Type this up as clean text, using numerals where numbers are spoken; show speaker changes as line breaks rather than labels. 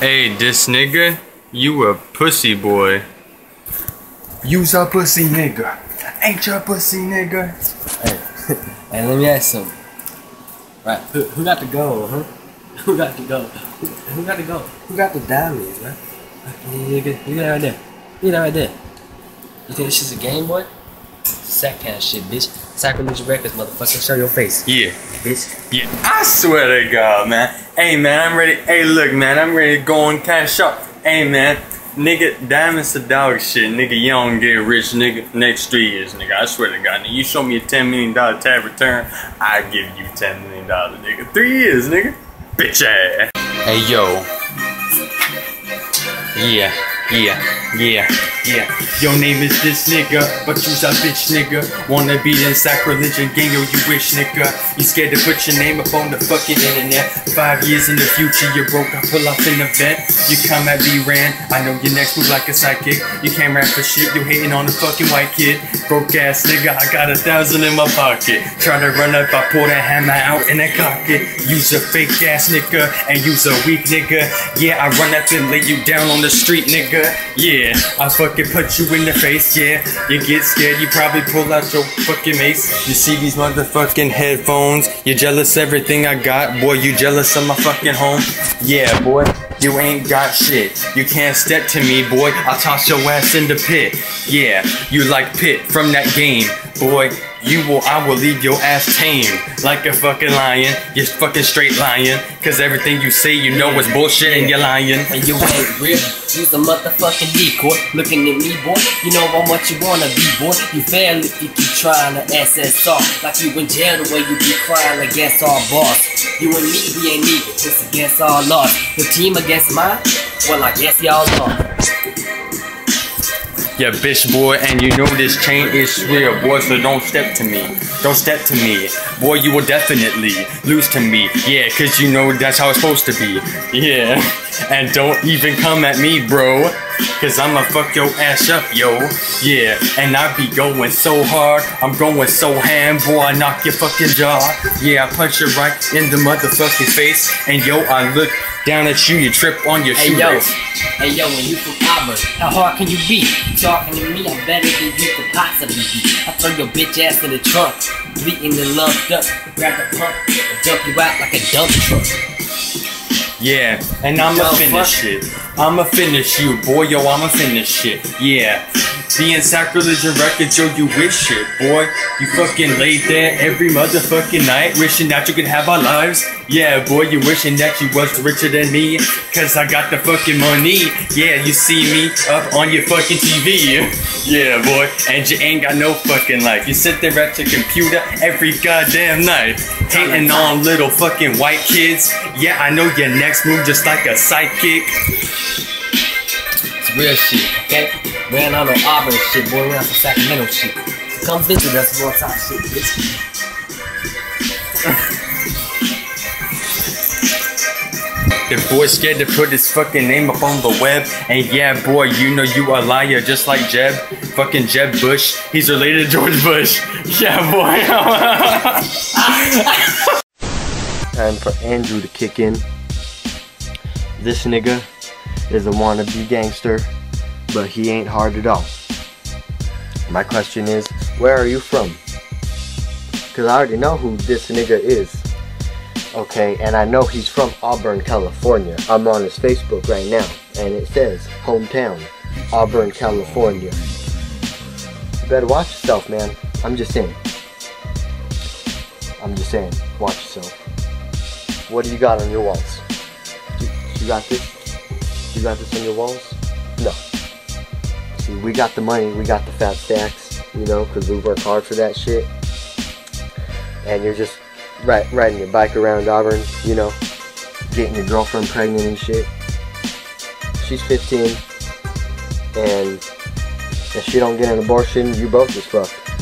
Hey, this nigga, you a pussy boy. You's a pussy nigga. Ain't you a pussy nigga?
Hey, let me ask something. Right, who got the gold, huh? Who got the gold? Who got the gold? Who got the diamonds, man? Look at that right there. Look at that right there. You think this shit's a game, boy? Sack kind of shit, bitch. Sacrilege Records, motherfucker. Show your face.
Yeah.
Bitch.
Yeah. I swear to God, man. Hey, man, I'm ready. Hey, look, man, I'm ready to go and cash up. Hey, man. Nigga, diamonds to dog shit. Nigga, you don't get rich, nigga, next 3 years, nigga. I swear to God, nigga. You show me a $10 million tab return, I give you $10 million, nigga. 3 years, nigga. Bitch ass. Hey, yo. Yeah. Your name is this nigga, but you's a bitch nigga. Wanna be in sacrilege and gang, yo, you wish nigga. You scared to put your name up on the fucking internet. 5 years in the future, you're broke, I pull up in the vet. You come at me, ran, I know your next move like a psychic. You can't rap for shit, you hating on the fucking white kid. Broke ass nigga, I got 1,000 in my pocket. Try to run up, I pull that hammer out and I cock it. You's a fake ass nigga, and you's a weak nigga. Yeah, I run up and lay you down on the street, nigga. Yeah, I fucking punch you in the face, yeah. You get scared, you probably pull out your fucking mace. You see these motherfucking headphones. You're jealous everything I got. Boy, you jealous of my fucking home. Yeah, boy, you ain't got shit. You can't step to me, boy. I'll toss your ass in the pit. Yeah, you like Pit from that game. Boy, I will leave your ass tamed like a fucking lion. You're fucking straight lying, cause everything you say you know is bullshit and you're lying.
And you ain't real, you's a motherfucking decoy. Looking at me, boy, you know how much you wanna be, boy. You fail if you keep trying to SSR. Like you in jail the way you be crying against our boss. You and me, we ain't even, it's against our laws. Your team against mine? Well, I guess y'all lost.
Yeah, bitch boy, and you know this chain is real, boy, so don't step to me. Don't step to me. Boy, you will definitely lose to me. Yeah, cause you know that's how it's supposed to be. Yeah, and don't even come at me, bro. Cause I'ma fuck your ass up, yo. Yeah, and I be going so hard. I'm going so ham, boy, I knock your fucking jaw. Yeah, I punch you right in the motherfucking face. And yo, I look down at you, you trip on your shoelace.
Hey yo, when you from Auburn, how hard can you be? Talking to me, I'm better than you could possibly be. I throw your bitch ass in the trunk, bleeding and lumped up, grab the pump, and dump you out like a dump truck.
Yeah, and I'ma finish it. I'ma finish you, boy, yo, I'ma finish shit. Yeah, being Sacrilege Records, yo, you wish shit, boy. You fucking laid there every motherfucking night, wishing that you could have our lives. Yeah, boy, you wishing that you was richer than me, cause I got the fucking money. Yeah, you see me up on your fucking TV. Yeah, boy, and you ain't got no fucking life. You sit there at your computer every goddamn night, hating on little fucking white kids. Yeah, I know your next move just like a sidekick.
It's real shit, okay? We ain't on no Auburn shit, boy. We on some Sacramento shit. So come visit us for top shit, bitch.
The boy scared to put his fucking name up on the web. And yeah, boy, you know you a liar just like Jeb. Fucking Jeb Bush. He's related to George Bush. Yeah, boy.
Time for Andrew to kick in. This nigga is a wannabe gangster, but he ain't hard at all. My question is, where are you from? Cause I already know who this nigga is. Okay, and I know he's from Auburn, California. I'm on his Facebook right now, and it says, hometown, Auburn, California. You better watch yourself, man. I'm just saying, watch yourself. What do you got on your walls? You got this? You got this on your walls? No. See, we got the money, we got the fat stacks, you know, because we work hard for that shit. And you're just riding your bike around Auburn, you know, getting your girlfriend pregnant and shit. She's 15, and if she don't get an abortion, you both is fucked.